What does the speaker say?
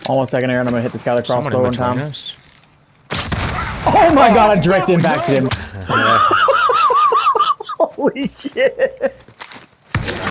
Almost second air, and I'm gonna hit this guy with Someone crossbow in one between time. us. Oh my god, I direct impacted him. Holy shit.